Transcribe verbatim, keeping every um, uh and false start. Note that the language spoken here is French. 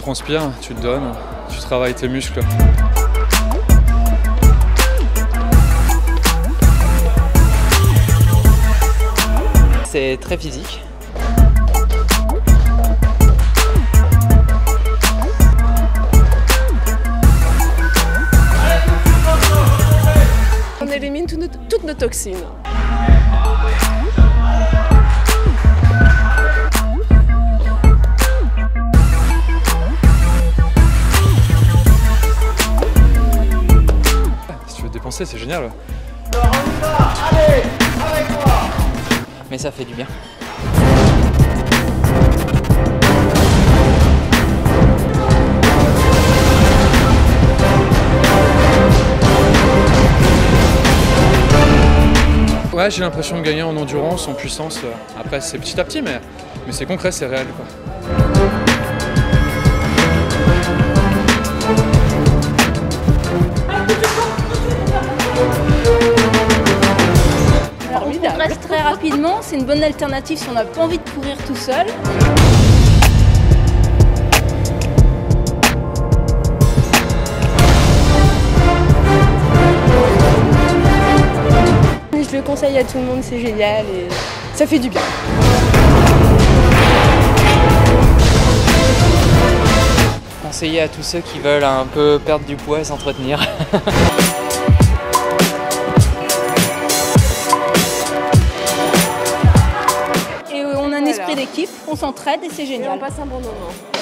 transpires, tu te donnes, tu travailles tes muscles. C'est très physique. On élimine tout nos, toutes nos toxines. Si tu veux dépenser, c'est génial. Allez, avec moi. Mais ça fait du bien. Ouais, j'ai l'impression de gagner en endurance, en puissance. Après, c'est petit à petit, mais, mais c'est concret, c'est réel, quoi. Alors, on progresse très rapidement, c'est une bonne alternative si on n'a pas envie de courir tout seul. Je le conseille à tout le monde, c'est génial et ça fait du bien. Conseiller à tous ceux qui veulent un peu perdre du poids et s'entretenir. Et on a un esprit d'équipe, on s'entraide et c'est génial. Et on passe un bon moment.